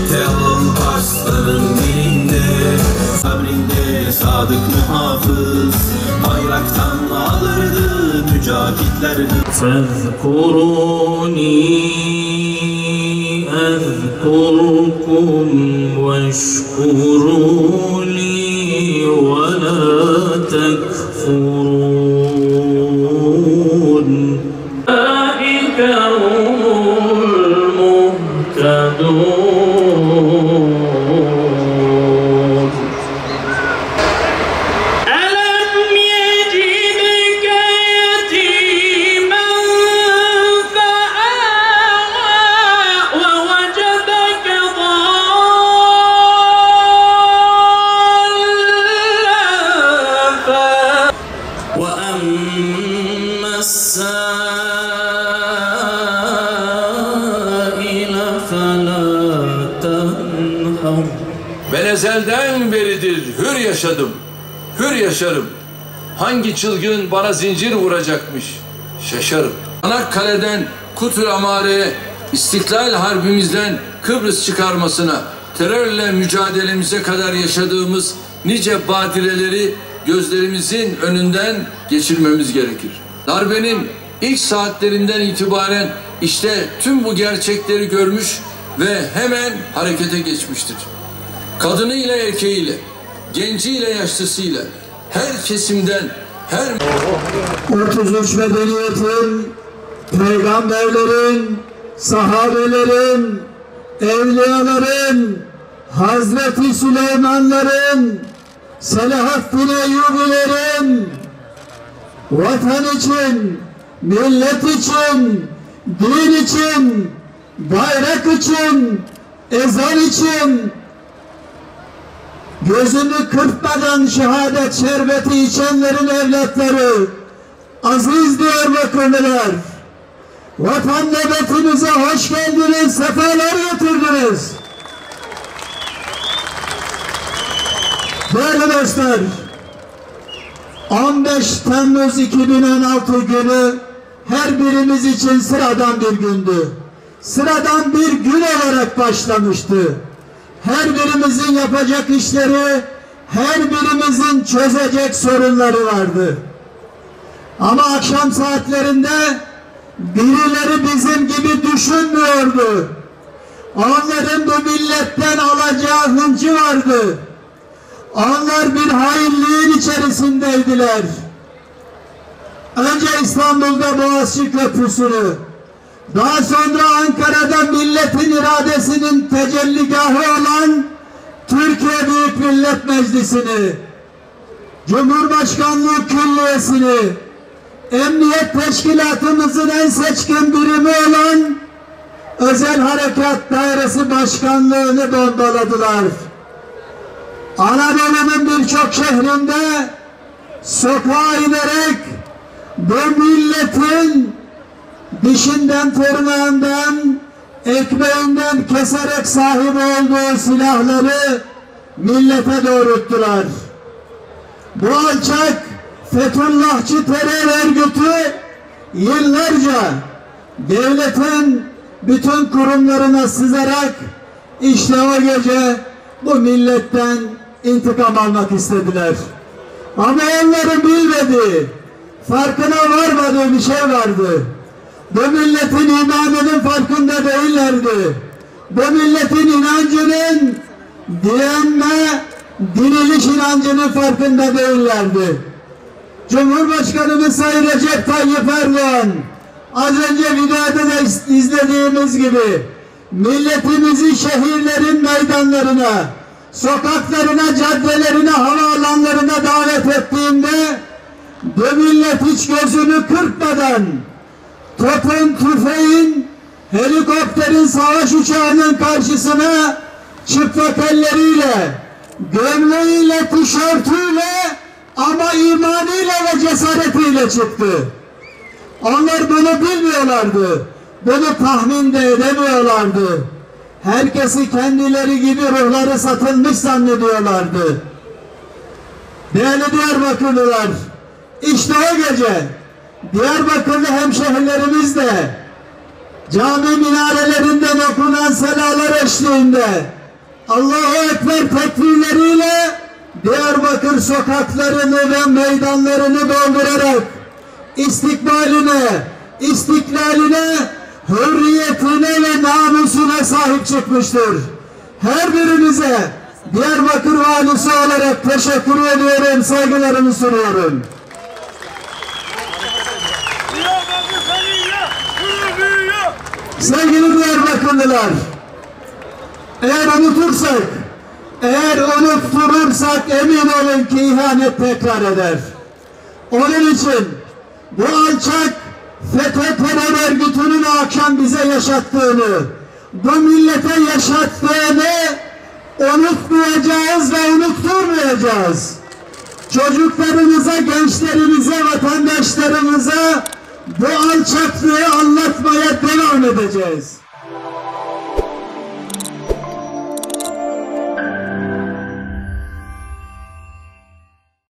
Teal'ın Arslan'ın dilinde, sabrinde sadık muhafız, bayraktan alırdı mücahitler. Fezkuruni ezkurkum veşkuruli ve la tekfurun. Âike humul muhtedûn. Ben ezelden beridir hür yaşadım, hür yaşarım. Hangi çılgın bana zincir vuracakmış, şaşarım. Çanakkale'den Kutul Amare'ye, İstiklal Harbimizden Kıbrıs çıkarmasına, terörle mücadelemize kadar yaşadığımız nice badireleri gözlerimizin önünden geçirmemiz gerekir. Darbenin ilk saatlerinden itibaren işte tüm bu gerçekleri görmüş ve hemen harekete geçmiştir. Kadınıyla erkeğiyle, genciyle yaşlısıyla, her kesimden, her... 33 medeniyetin, peygamberlerin, sahabelerin, evliyaların, Hazreti Süleymanların, Selahaddin Eyyubilerin, vatan için, millet için, din için, bayrak için, ezan için, gözünü kırpmadan şehadet şerbeti içenlerin evlatları, aziz Diyarbakırlılar, vatan nöbetimize hoş geldiniz, sefalar getirdiniz. Değerli dostlar, 15 Temmuz 2016 günü her birimiz için sıradan bir gündü. Sıradan bir gün olarak başlamıştı. Her birimizin yapacak işleri, her birimizin çözecek sorunları vardı. Ama akşam saatlerinde birileri bizim gibi düşünmüyordu. Onların bu milletten alacağı hıncı vardı. Onlar bir hainliğin içerisindeydiler. Önce İstanbul'da Boğaziçi Köprüsü'nü, daha sonra Ankara'da milletin iradesinin tecelligahı olan Türkiye Büyük Millet Meclisi'ni, Cumhurbaşkanlığı Külliyesi'ni, Emniyet Teşkilatımızın en seçkin birimi olan Özel Harekat Dairesi Başkanlığı'nı bombaladılar. Anadolu'nun birçok şehrinde sokağa inerek bu milletin dişinden, tırnağından, ekmeğinden keserek sahip olduğu silahları millete doğrulttular. Bu alçak Fethullahçı terör örgütü yıllarca devletin bütün kurumlarına sızarak işte o gece bu milletten intikam almak istediler. Ama onların bilmediği, farkına varmadığı bir şey vardı. Bu milletin imanının farkında değillerdi. Bu milletin inancının direnme, diriliş inancının farkında değillerdi. Cumhurbaşkanımız Sayın Recep Tayyip Erdoğan az önce videoda da izlediğimiz gibi milletimizi şehirlerin meydanlarına, sokaklarına, caddelerine, havaalanlarına davet ettiğinde bu millet hiç gözünü kırpmadan topun, tüfeğin, helikopterin, savaş uçağının karşısına çıplak elleriyle, gömleğiyle, tişörtüyle ama imanıyla ve cesaretiyle çıktı. Onlar bunu bilmiyorlardı. Bunu tahmin de edemiyorlardı. Herkesi kendileri gibi ruhları satılmış zannediyorlardı. Değerli cami minarelerinde okunan selalar eşliğinde Allahu Ekber tekbirleriyle Diyarbakır sokaklarını ve meydanlarını doldurarak istiklaline, hürriyetine ve namusuna sahip çıkmıştır. Her birinize Diyarbakır valisi olarak teşekkür ediyorum, saygılarımı sunuyorum. Sevgili Diyarbakırlılar, eğer unutursak, eğer unutturursak emin olun ki ihanet tekrar eder. Onun için bu alçak FETÖ terör örgütünün akşam bize yaşattığını, bu millete yaşattığını unutmayacağız ve unutturmayacağız. Çocuklarımıza, gençlerimize, vatandaşlarımıza bu alçaklığı anlatmaya devam edeceğiz.